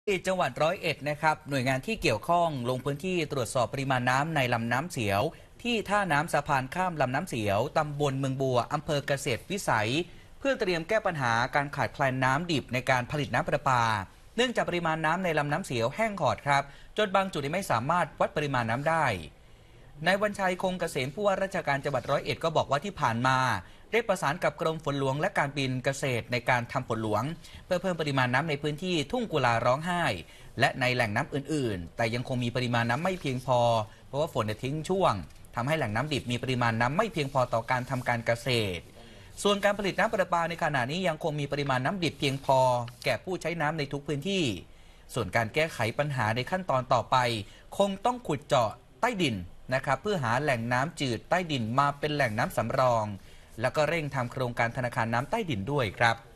ที่จังหวัด101นะครับหน่วยงานที่เกี่ยวข้องลงพื้นที่ตรวจสอบปริมาณน้ำในลำน้ำเสียวที่ท่าน้ำสะพานข้ามลำน้ำเสียวตำบลเมืองบัวอำเภอเกษตรวิสัยเพื่อเตรียมแก้ปัญหาการขาดแคลนน้ำดิบในการผลิตน้ำประปาเนื่องจากปริมาณน้ำในลำน้ำเสียวแห้งขอดครับจนบางจุดไม่สามารถวัดปริมาณน้ำได้นายวันชัยคงเกษมผู้ว่าราชการจังหวัด101ก็บอกว่าที่ผ่านมาได้ประสานกับกรมฝนหลวงและการบินเกษตรในการทำฝนหลวงเพื่อเพิ่มปริมาณน้ำในพื้นที่ทุ่งกุลาร้องไห้และในแหล่งน้ำอื่นๆแต่ยังคงมีปริมาณน้ำไม่เพียงพอเพราะว่าฝนทิ้งช่วงทำให้แหล่งน้ำดิบมีปริมาณน้ำไม่เพียงพอต่อการทำการเกษตรส่วนการผลิตน้ำประปาในขณะนี้ยังคงมีปริมาณน้ำดิบเพียงพอแก่ผู้ใช้น้ำในทุกพื้นที่ส่วนการแก้ไขปัญหาในขั้นตอนต่อไปคงต้องขุดเจาะใต้ดินนะครับเพื่อหาแหล่งน้ำจืดใต้ดินมาเป็นแหล่งน้ำสำรองแล้วก็เร่งทำโครงการธนาคารน้ำใต้ดินด้วยครับ